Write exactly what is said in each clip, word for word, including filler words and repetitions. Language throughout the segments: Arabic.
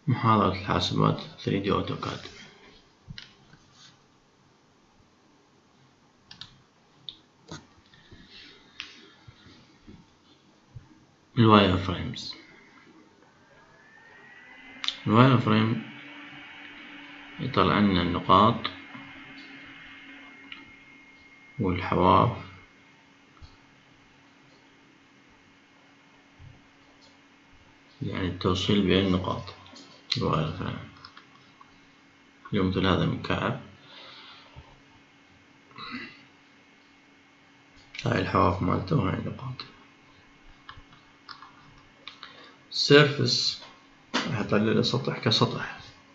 محاضرة الحاسبات ثري دي أوتوكاد. الواير فريمز. الواير فريم يطلع لنا النقاط والحواف يعني التوصيل بين النقاط. الواير فريم مثل هذا المكعب، هاي الحواف مالته وهاي النقاط. السيرفس راح يطلع لي سطح كسطح،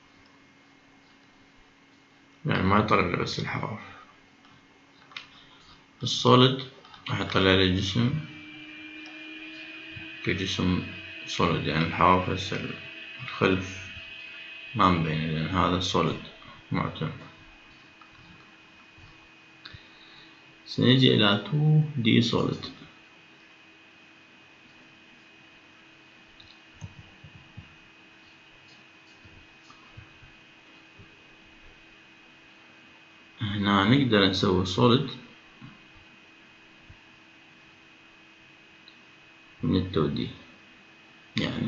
يعني ما يطلع لي بس الحواف. السوليد راح يطلع لي جسم كجسم سوليد، يعني الحواف هسه الخلف ما مبين لأن هذا سوليد معتم. سنجي إلى تو دي سوليد. هنا نقدر نسوي سوليد من التو دي، يعني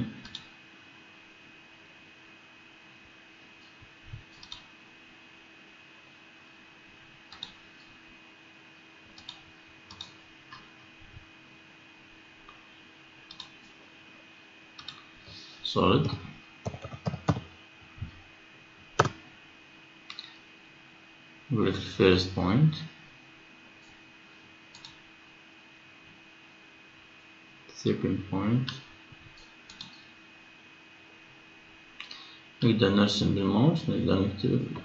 solid with the first point, second point. نقدر نرسم بالماوس، نقدر نكتب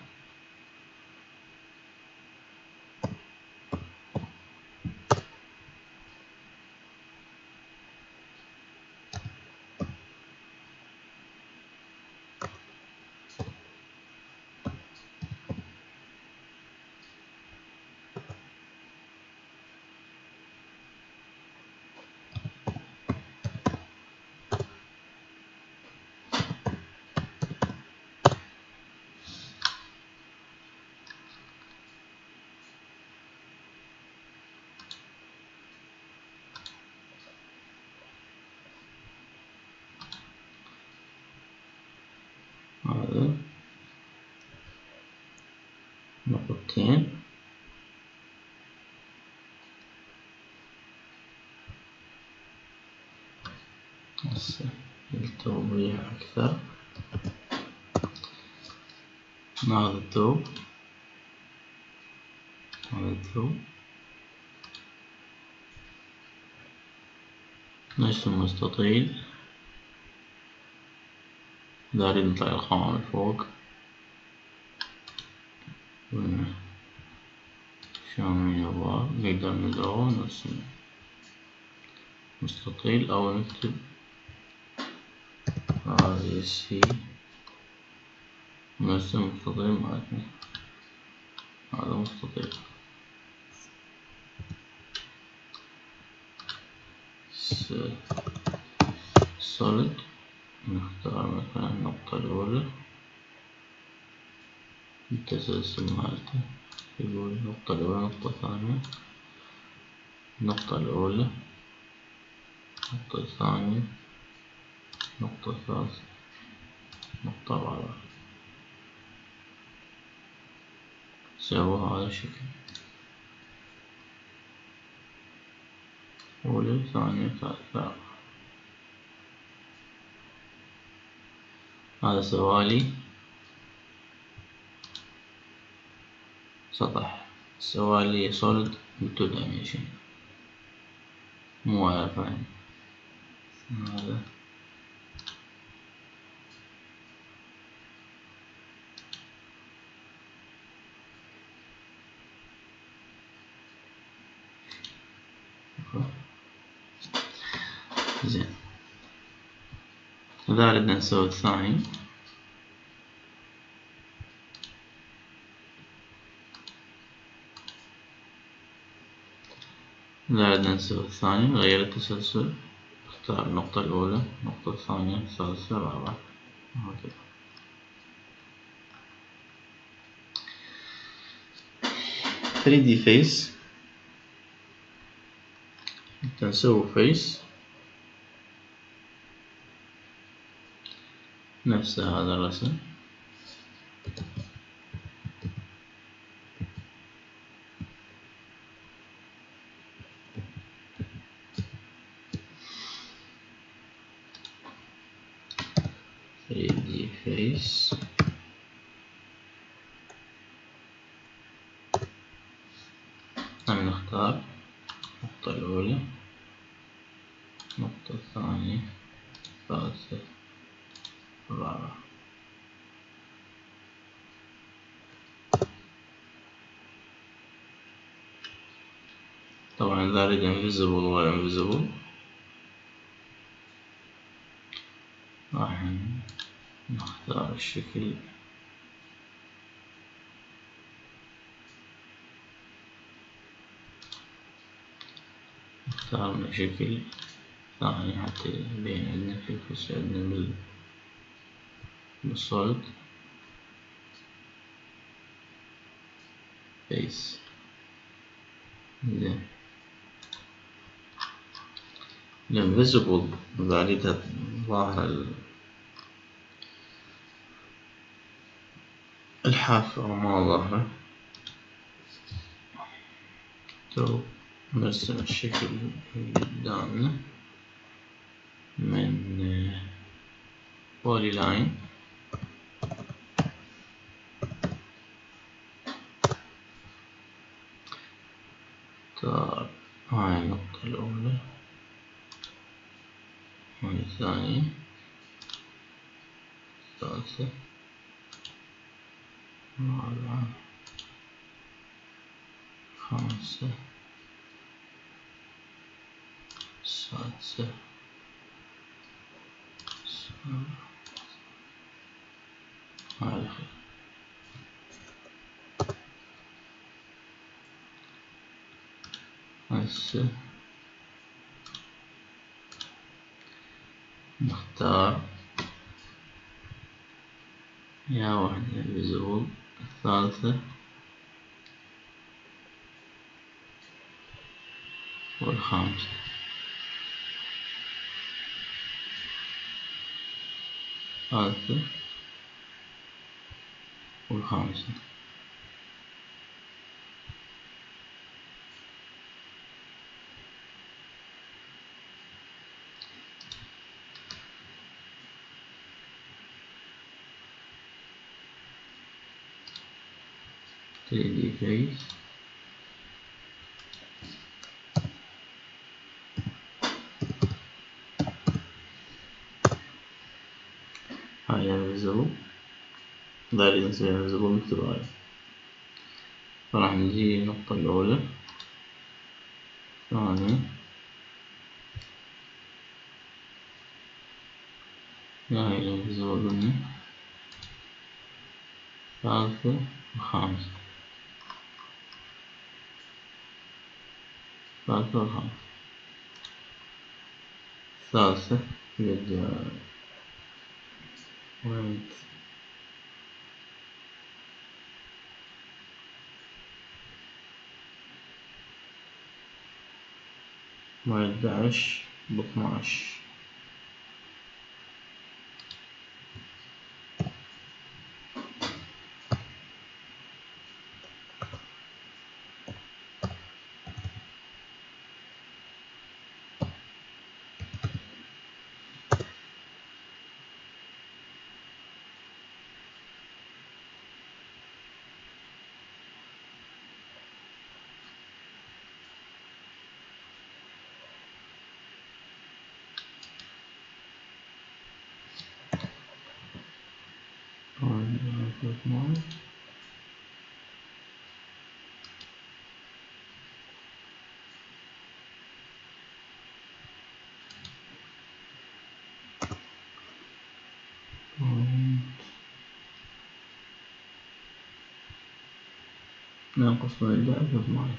هذا نقطتين، هسه للتوضيح أكثر. هذا الثوب، هذا الثوب نرسم مستطيل، داري نطلع الخامة من فوق، شلون يبغى نقدر ندور نرسم مستطيل أو نكتب هذه سي نرسم مستطيل مالتنا. هذا مستطيل solid. نختار مثلا النقطة الأولى التسلسل مالته، يقول النقطة الأولى، النقطة الثانية، النقطة الأولى، النقطة الثانية، النقطة الثالثة، النقطة الرابعة. سووا هذا الشكل، أولى ثانية ثالثة. هذا سوالي سطح، سوالي solid بالتو dimension مو واير فريم. هذا زين. إذا أردنا نسوي الثاني، إذا أردنا نسوي الثاني نغير التسلسل، نختار النقطة الأولى، النقطة الثانية، الثالثة، الرابعة، وهكذا. ثري دي فيس نسوي فيس نفس هذا الرسم. ثري دي فيس هم نختار النقطة الأولى، النقطة الثانية، الثالثة، الرابعة. طبعا إذا أريد انفيزبل ولا انفيزبل راح نختار الشكل اختارنا شكل ثاني حتى يبين عندنا في فرصة عندنا بالصولد فيس. زين الانفيزبل إذا أريدها ظاهرة الحافة وما ظاهرة تو نرسم الشكل اللي قدامنا من بولي لاين. اختار هاي النقطة الأولى، هاي الثانية، الثالثة، الرابعة، الخامسة، السادسة، السابعة، هاي الأخيرة. هسه نختار يا واحدة انفيزبل، الثالثة والخامسة. الثالثة والخامسة. ثري دي فيس هاي انفيزبل، إذا أريد نسوي انفيزبل نكتب هاي. فراح نجي النقطة الأولى، الثانية، هاي الانفيزبل مني، الثالثة، الخامسة، الثالثة والخامسة. الثالثة قد وين واحد عشر باثناش. ناقص واحد عشر باثناش.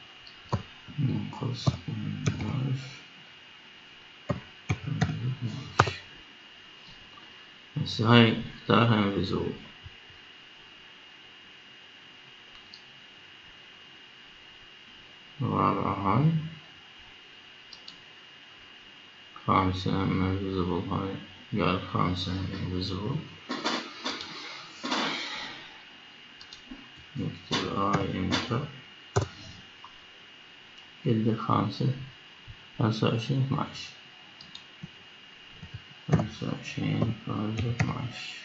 ناقص واحد عشر هسه هاي اختارها انفيزبل. الرابعة هاي، خامسة انفيزبل. هاي قال خامسة انفيزبل. نكتب اي انتر. قد الخامسة؟ خمسة وعشرين اثناعش. خمسة وعشرين خمسة اثناعش.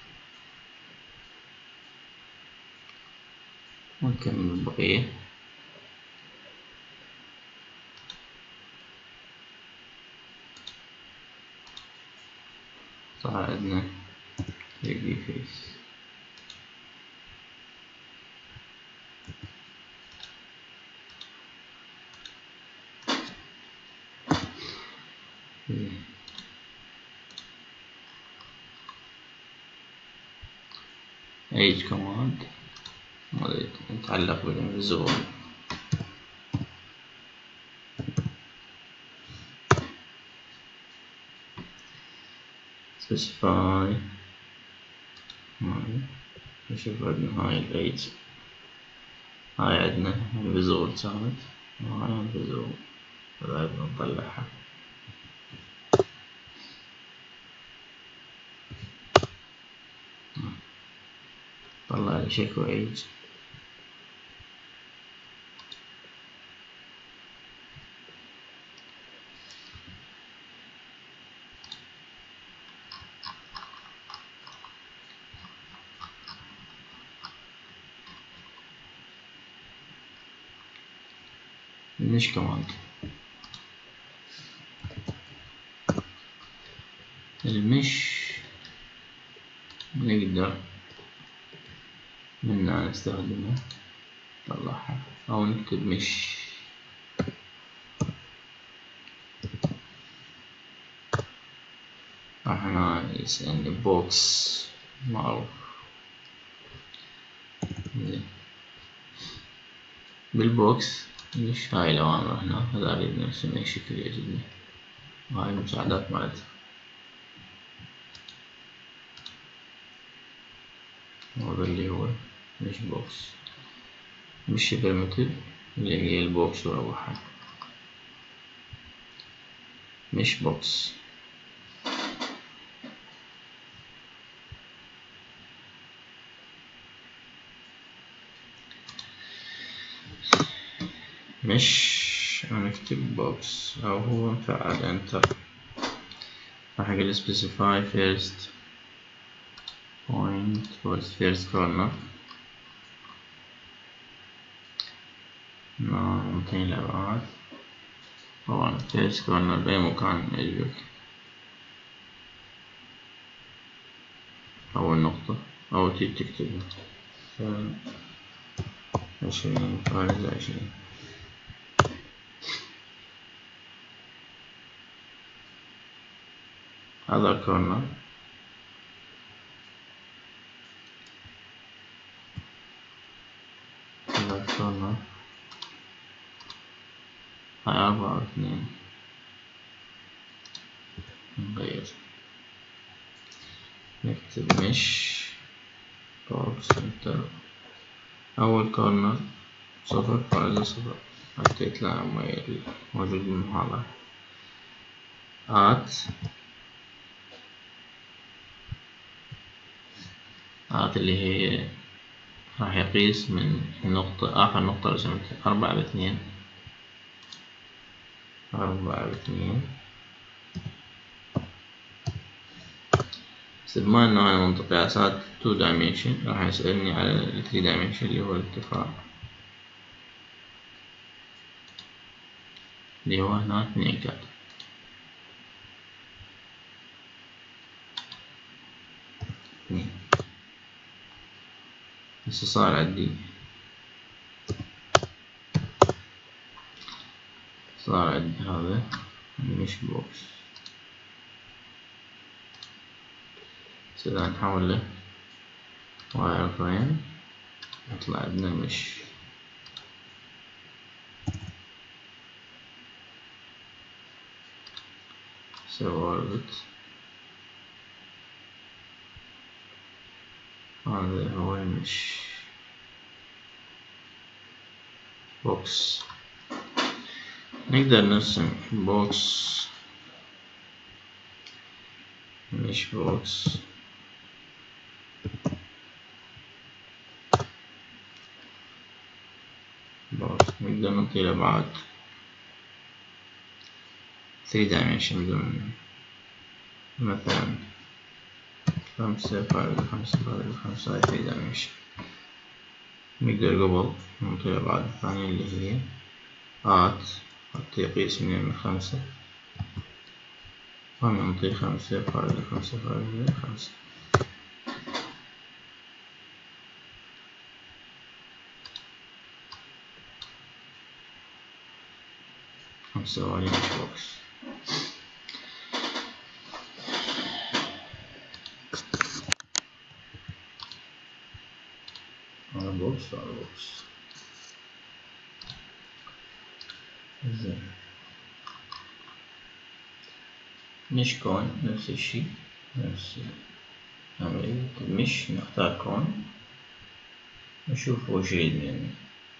ونكمل البقية. صار عندنا ثري دي فيس. age command يتعلق بالانفيزبل. specify. هاي نشوف عندنا هاي الage. هاي عندنا invisible كانت وهاي invisible، فلازم نطلعها. طلع لي شكو age. مش كمان المش نقدر منها نستخدمه نطلعها أو نكتب مش. احنا يسألني بوكس معروف. بالبوكس مش هاي الأوامر هنا، هذا أريد نرسم أي شكل يعجبني. هاي المساعدات مالتها. هذا اللي هو مش بوكس، مش بريمتيف اللي هي البوكس وروحها. مش بوكس. مش هنكتب بوكس أو هو مفعل انتر. راح اقول specify first point towards first corner. نعطيه الأبعاد. طبعا first corner بأي مكان يعجبك. أول نقطة أو تجي تكتبها عشرين فارز عشرين. هذا corner. هذا corner. هاي أربعة واثنين. نغير نكتب مش بوكس انتر. أول كورنر صفر فارزة صفر حتى يطلع موجود بالمحاضرة. آت آت اللي هي راح يقيس من النقطة آخر نقطة رسمتها أربعة باثنين. أربعة باثنين. بس بما إنه أنا منطق قياسات تو دايمنشن راح يسألني على الثري دايمنشن اللي هو الارتفاع اللي هو هنا اثنين كات. اثنين. هسه صار عندي صار عندي هذا مش بوكس. إذا نحول له واير فريم يطلع عندنا مش. سوى اوربت هذا هو المش بوكس. نقدر نرسم بوكس مش بوكس بوكس نقدر نعطي له بعد ثري دايمنشن بدون مثلا خمسة فايف خمسة فايف خمسة هاي ثري دايمنشن. نقدر قبل نعطي له بعد الثانية اللي هي آت حتى يقيس من خمسة، ونعطي خمسة فايف خمسة فايف خمسة. خمسة وعلي مش بوكس. على بوكس على بوكس. زين مش كون نفس الشي، نفس عملية مش نختار كون نشوف وش يريد مني.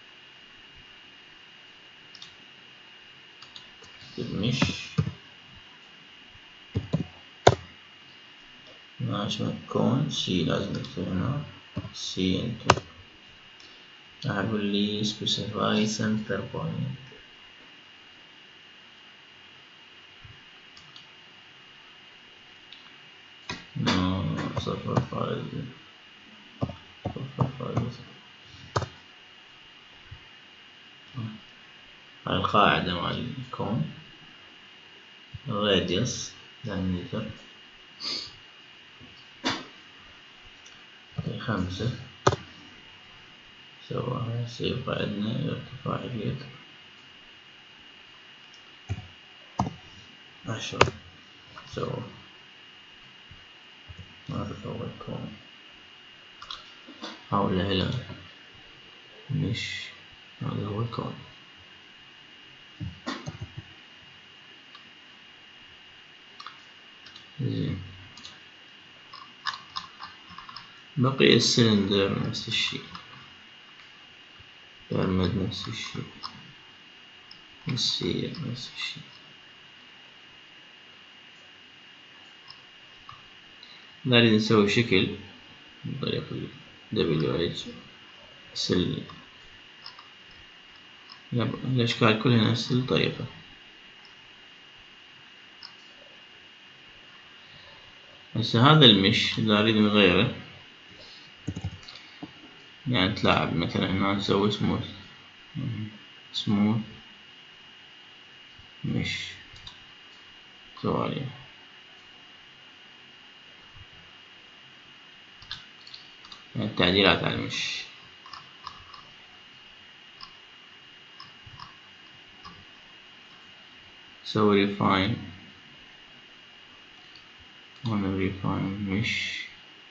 مش عشان كون سي لازم نكتب هنا سي انتو. راح اقول لي specify center point. صفر فايف صفر فايف. هاي القاعدة مال الكون radius diameter خمسة سواها سيبقى عندنا ارتفاع اليد عشرة سوا. هذا هو الكون حول هلا مش هذا هو الكون. زين بقي السلندر نفس الشي، برمد نفس الشي، السير نفس الشي. نريد نسوي شكل من طريق ال دبليو إتش سل. الأشكال كلها نفس الطريقة. هسه هذا المش إذا أريد نغيره يعني تلاعب مثلا هنا نسوي سموث سموث مش سوالي يعني التعديلات على المش. سوي ريفاين وانا ريفاين مش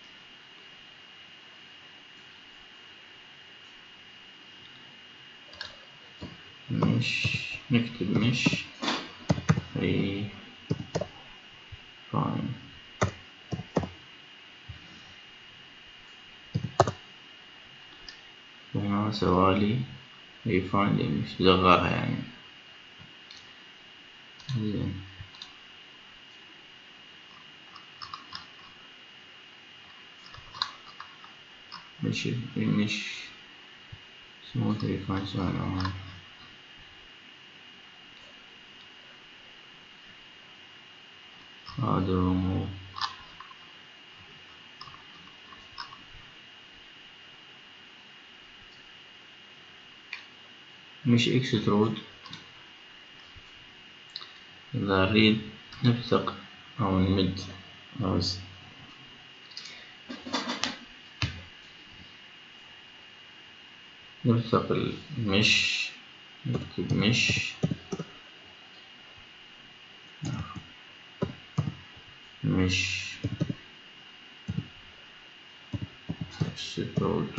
مش نكتب مش ريفاين وهنا سوالي ريفاين مش صغرها يعني. زين مش مش سموث ريفاين سوالي هذا رمو مش اكسترود. إذا نريد نبثق أو نمد أو نبثق المش نكتب مش مش اكسترود.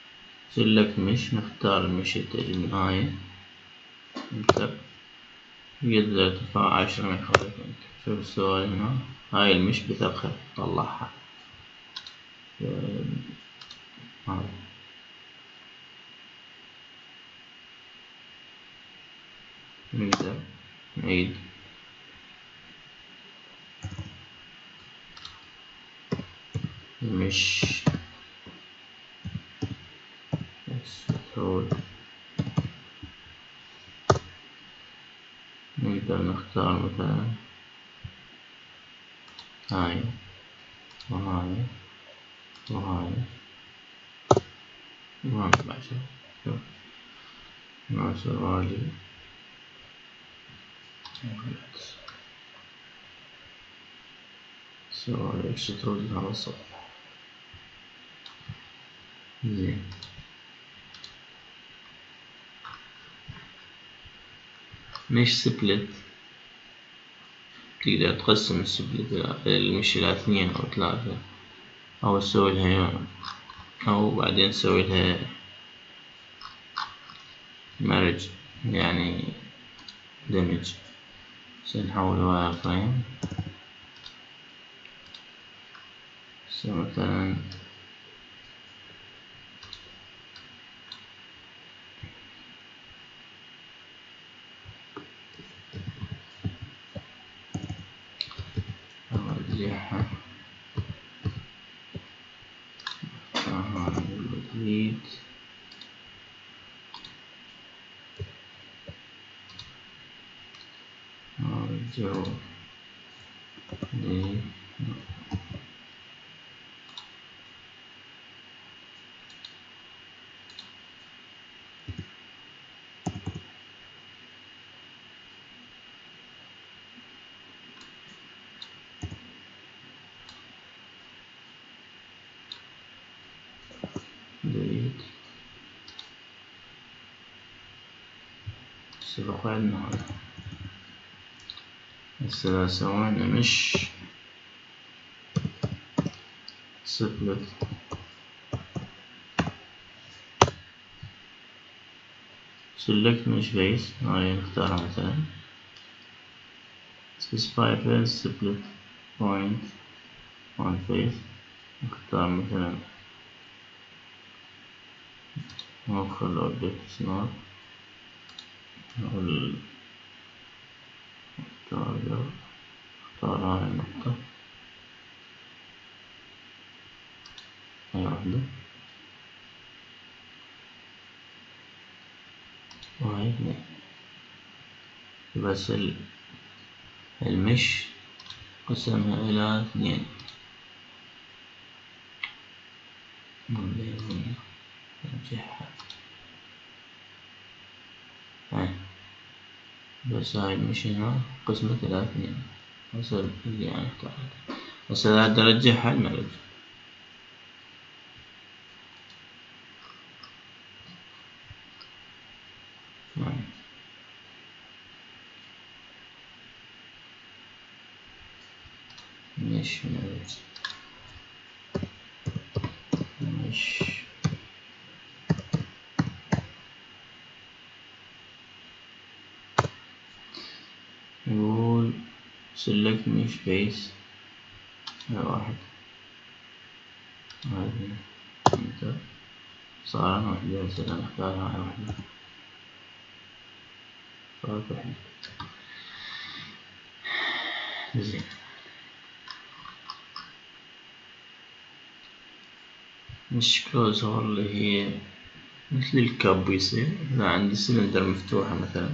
سلك مش نختار المش النهاية انتر. يد ارتفاع عشرة من خمسة. شوف السؤال هنا، هاي المش بثقل طلعها. هاي نقدر نعيد مش extrude. نقدر نختار مثلا هاي وهاي وهاي وهاي بعشرة. شوف ما سوالي سوالي extrude على السطح. زين، مش سبلت تقدر تقسم السبلت المش إلى اثنين أو ثلاثة، أو تسوي لها، أو بعدين تسوي لها مرج يعني دمج. سنحول واير فريم. مثلا أرجعها جديد. أرجع لي جديد. سبق عندنا هذا. هسه سوينا مش سبلت select mesh base. هاي نختارها مثلا specify face split point on face. نختار مثلا نوخر الأوبجكت سناب نقول نختار نختار هاي النقطة، هاي واحدة وهاي اثنين. بس المش قسمها إلى اثنين. نرجعها هاي، بس هاي المش هنا قسمت إلى اثنين. هسه اللي أنا اخترته. هسه إذا أرجعها المرج مش مرج مش نقول select mesh base. هاي واحد، هاي انتر. صار واحدة. هسه نختار هاي واحدة، صارت واحدة. زين، مش كلوز هول اللي هي مثل الكب يصير. إذا عندي سلندر مفتوحة مثلا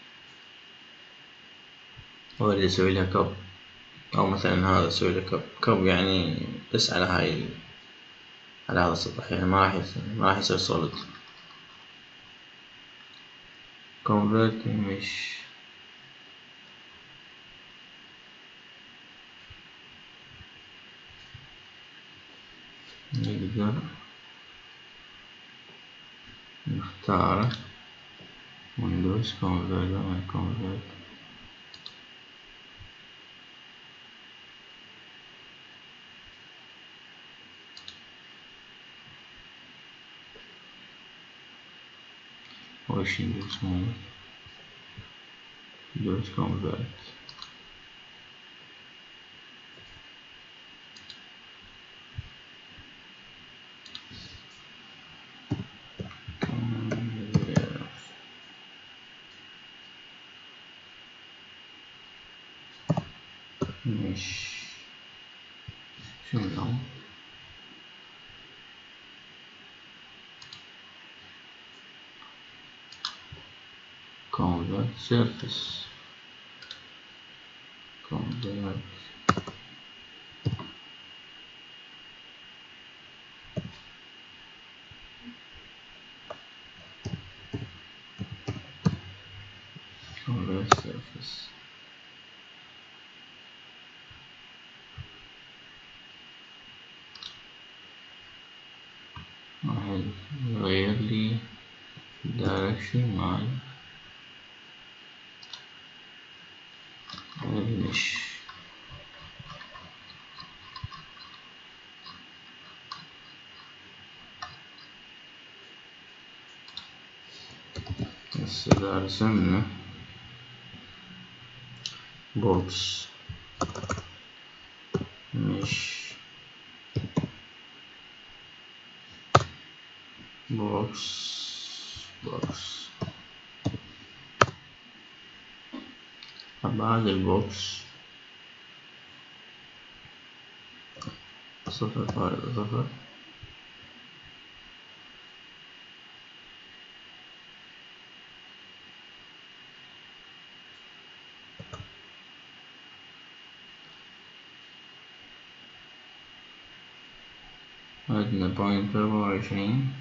وأريد أسوي لها كب، أو مثلا هذا أسوي له كب. كب يعني بس على هاي على هذا السطح، يعني ما راح يصير ما راح يصير سوليد. convert مش نقدر نختاره وندوس convert أو convert. وش ندوس هون دوت convert مش شنو convert surface convert convert surface واحد يغير لي direction مال المش هسه إذا رسمنا بوكس مش بوكس بوكس بعد البوكس صفر فارق صفر عندنا بوينت أربعة وعشرين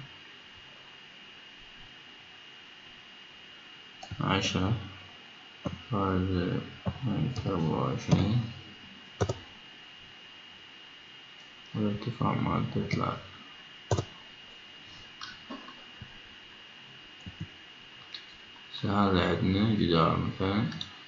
عشرة فارق بوينت أربعة وعشرين والارتفاع مالته ثلاثة. هذا عندنا جدار مثلا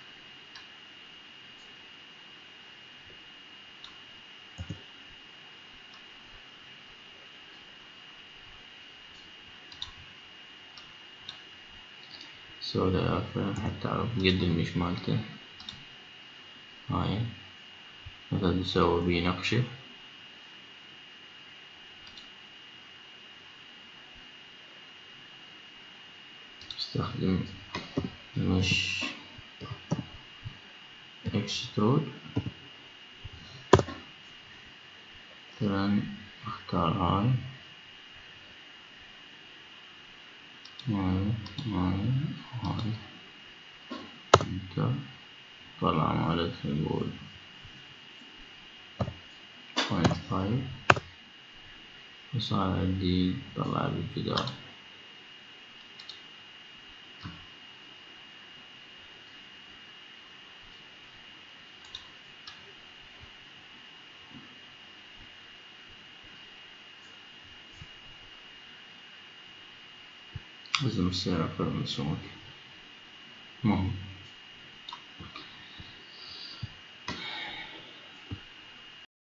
سودا آخر حتى تعرف قد المش مالته. هاي مثلا نسوي بيه نقشة استخدم مش اكسترود مثلا اختار هاي هاي هاي هاي انت طلع مالتها يقول بوينت فايف وصار عندي طلع بالجدار. لازم السيارة أكثر من سمك مهم.